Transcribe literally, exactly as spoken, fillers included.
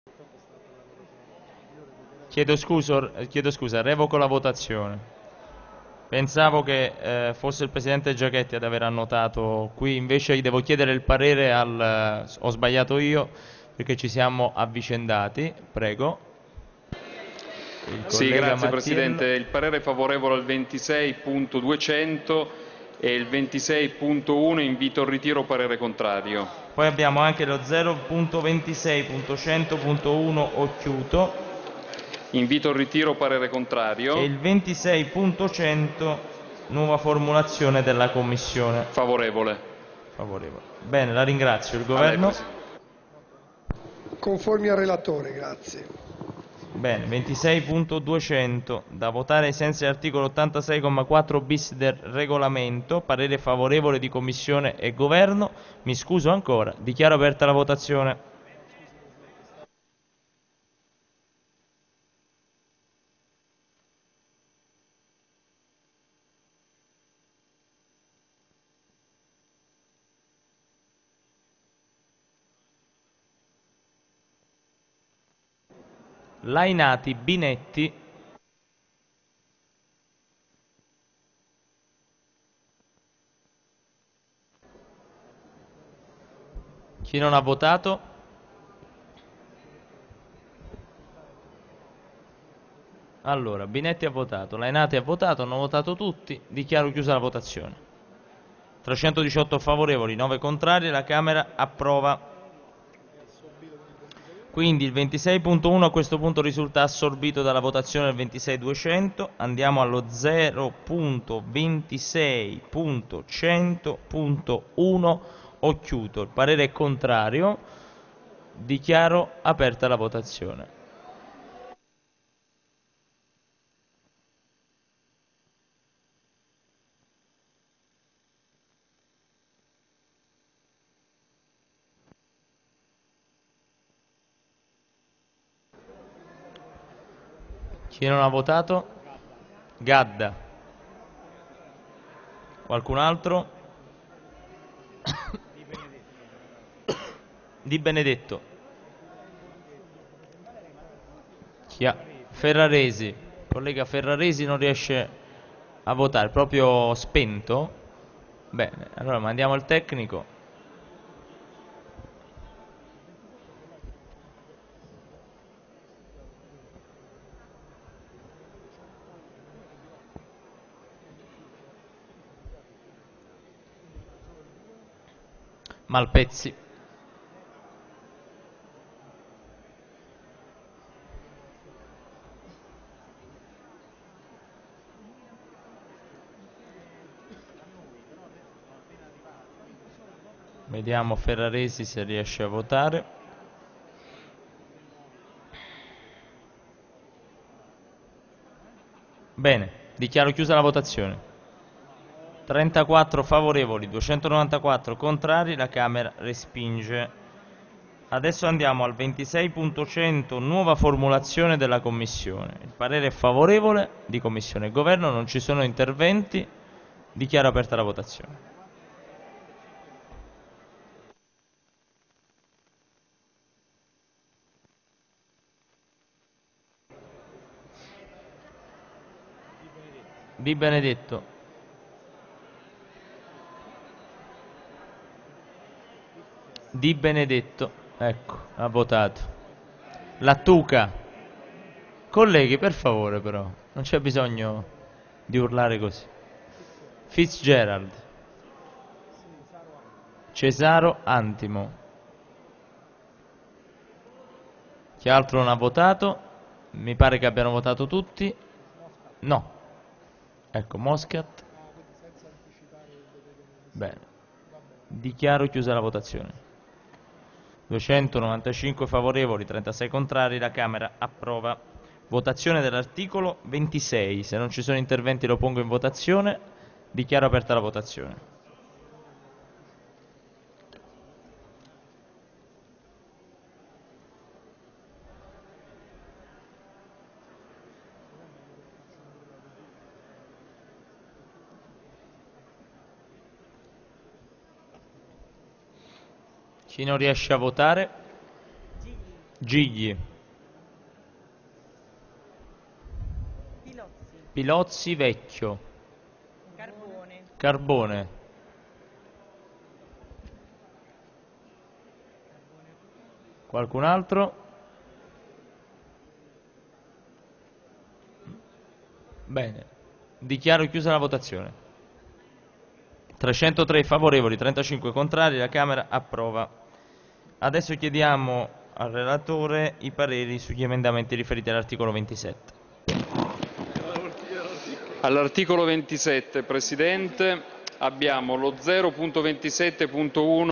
Chiedo scuso, chiedo scusa, revoco la votazione. Pensavo che eh, fosse il Presidente Giachetti ad aver annotato qui, invece devo chiedere il parere al... ho sbagliato io perché ci siamo avvicendati. Prego, il Sì, collega grazie Mattiello. Presidente. Il parere è favorevole al ventisei punto duecento e il ventisei punto uno invito al ritiro, parere contrario. Poi abbiamo anche lo zero punto ventisei punto cento punto uno Occhiuto Invito al ritiro, parere e contrario. il ventisei punto cento nuova formulazione della Commissione. Favorevole. Favorevole. Bene, la ringrazio. Il A lei, Governo? Presidente. Conformi al relatore, grazie. Bene, ventisei punto duecento da votare ai sensi dell'articolo ottantasei comma quattro bis del regolamento, parere favorevole di Commissione e Governo. Mi scuso ancora, dichiaro aperta la votazione. Lainati, Binetti. Chi non ha votato? Allora, Binetti ha votato, Lainati ha votato, hanno votato tutti, dichiaro chiusa la votazione. trecentodiciotto favorevoli, nove contrari, la Camera approva. Quindi il ventisei punto uno a questo punto risulta assorbito dalla votazione del ventisei duecento. Andiamo allo zero punto ventisei punto cento punto uno Occhiuto. Il parere è contrario. Dichiaro aperta la votazione. Chi non ha votato? Gadda. Qualcun altro? Di Benedetto. Chi ha? Ferraresi. Collega Ferraresi non riesce a votare, proprio spento. Bene, allora mandiamo il tecnico. Malpezzi. Vediamo Ferraresi se riesce a votare. Bene, dichiaro chiusa la votazione. trentaquattro favorevoli, duecentonovantaquattro contrari, la Camera respinge. Adesso andiamo al ventisei punto cento, nuova formulazione della Commissione. Il parere è favorevole di Commissione e Governo, non ci sono interventi. Dichiaro aperta la votazione. Di Benedetto. Di Benedetto. Ecco, ha votato. Lattuca. Colleghi, per favore però, non c'è bisogno di urlare così. Fitzgerald. Cesaro Antimo. Chi altro non ha votato? Mi pare che abbiano votato tutti. No. Ecco, Moscat. Bene. Dichiaro chiusa la votazione. duecentonovantacinque favorevoli, trentasei contrari, la Camera approva. Votazione dell'articolo ventisei. Se non ci sono interventi lo pongo in votazione. Dichiaro aperta la votazione. Chi non riesce a votare? Gigli. Pilozzi. Pilozzi Vecchio. Carbone. Carbone. Qualcun altro? Bene, dichiaro chiusa la votazione. trecentotré favorevoli, trentacinque contrari, la Camera approva. Adesso chiediamo al relatore i pareri sugli emendamenti riferiti all'articolo ventisette. All'articolo ventisette, Presidente, abbiamo lo zero punto ventisette punto uno